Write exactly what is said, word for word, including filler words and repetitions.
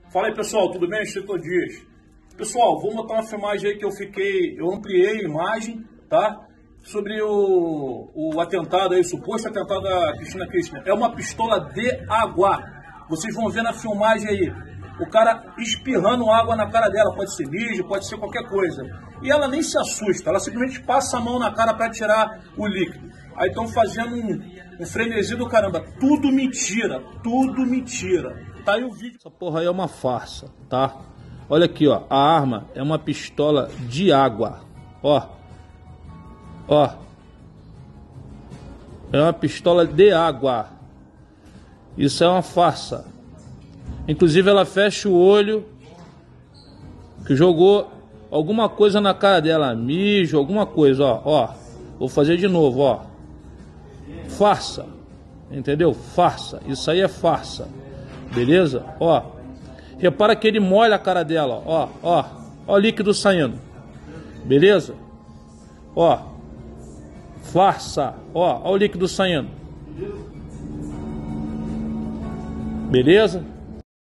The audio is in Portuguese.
Fala aí, pessoal, tudo bem? Chico Dias. Pessoal, vou botar uma filmagem aí que eu fiquei, eu ampliei a imagem, tá? Sobre o, o atentado aí, o suposto atentado da Cristina Kirchner. É uma pistola de água. Vocês vão ver na filmagem aí, o cara espirrando água na cara dela. Pode ser mijo, pode ser qualquer coisa. E ela nem se assusta, ela simplesmente passa a mão na cara para tirar o líquido. Aí estão fazendo um, um frenesi do caramba. Tudo mentira, tudo mentira. Tá aí o vídeo. Essa porra aí é uma farsa, tá? Olha aqui, ó. A arma é uma pistola de água. Ó. Ó. É uma pistola de água. Isso é uma farsa. Inclusive ela fecha o olho, que jogou alguma coisa na cara dela. Mijo, alguma coisa, ó. Ó. Vou fazer de novo, ó. Farsa. Entendeu? Farsa. Isso aí é farsa. Beleza? Ó. Repara que ele molha a cara dela, ó. Ó. Ó o líquido saindo. Beleza? Ó. Farsa. Ó. Ó o líquido saindo. Beleza?